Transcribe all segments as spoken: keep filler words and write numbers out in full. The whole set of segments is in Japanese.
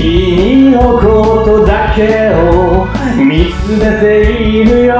君のことだけを見つめているよ。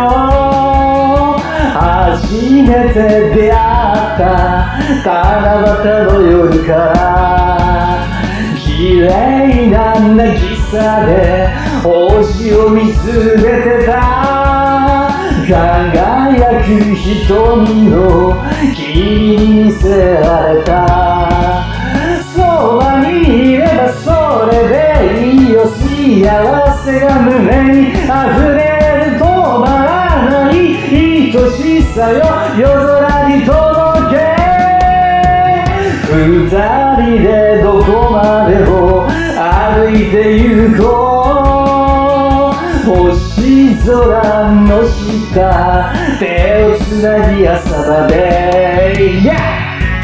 初めて出会った七夕の夜から綺麗な渚で星を見つめてた。輝く瞳の君に見せられた。そばにいればそれでいいよ。幸せが胸に溢れる止まらない愛しさよ。夜空に届け。二人でどこまでも歩いて行こう。星空の下手をつなぎ朝まで、yeah!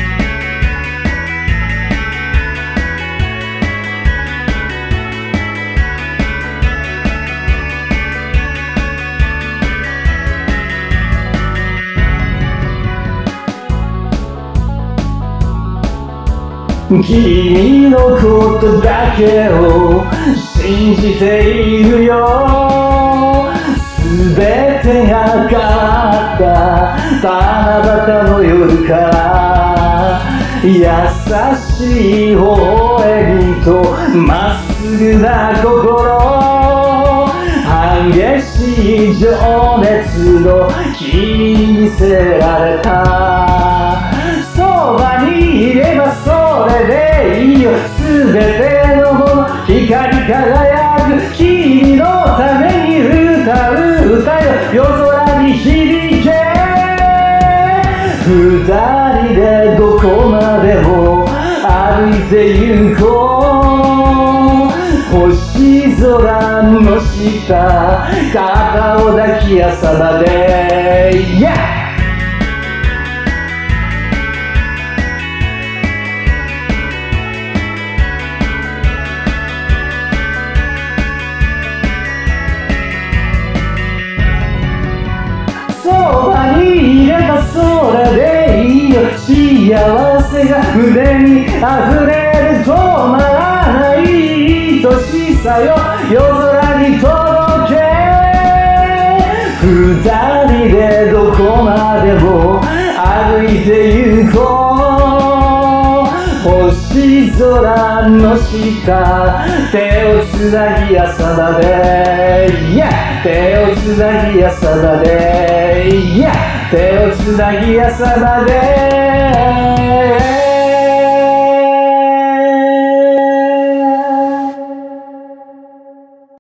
君のことだけを信じているよ。すべてが変わった七夕の夜から優しい微笑みとまっすぐな心、激しい情熱の君に見せられた。そばにいればそれでいいよ。すべてのもの光り輝く君のために歌う歌よ。夜空に響け。二人でどこまでも歩いて行こう。星空の下肩を抱き朝まで、yeah!そばにいればそれでいいよ。幸せが胸に溢れる止まらない愛しさよ。夜空に届け。二人でどこまでも歩いて行こう。星空の下手をつなぎ朝まで、yeah!手をつなぎ朝まで、yeah! 手をつなぎ朝まで。